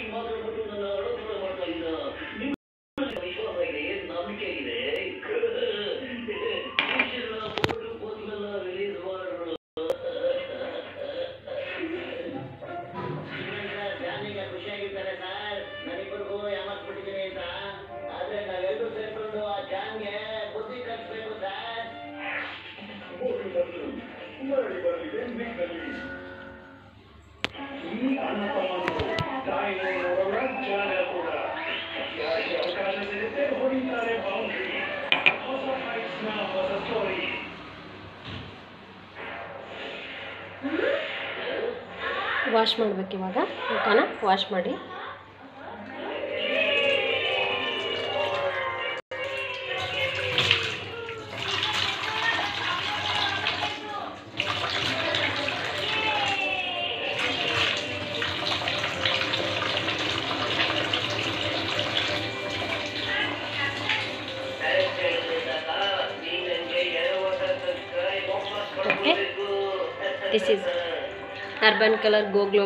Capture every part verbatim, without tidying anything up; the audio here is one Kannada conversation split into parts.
ವಾಶ್ ಮಾಡಬೇಕು ಇವಾಗ ಮುಖನ ವಾಶ್ ಮಾಡಿ okay this is Urban Colour Go Glow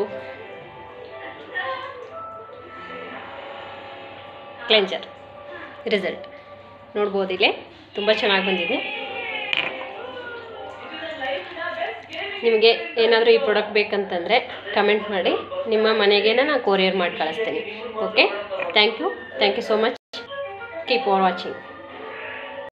cleanser result ನೋಡ್ಬೋದು ಇಲ್ಲಿ ತುಂಬ ಚೆನ್ನಾಗಿ ಬಂದಿದೆ. ನಿಮಗೆ ಏನಾದರೂ ಈ ಪ್ರಾಡಕ್ಟ್ ಬೇಕಂತಂದರೆ ಕಮೆಂಟ್ ಮಾಡಿ, ನಿಮ್ಮ ಮನೆಗೆ ನಾನು ಕೊರಿಯರ್ ಮಾಡಿ ಕಳಿಸ್ತೀನಿ. Okay, thank you thank you so much. Keep on watching.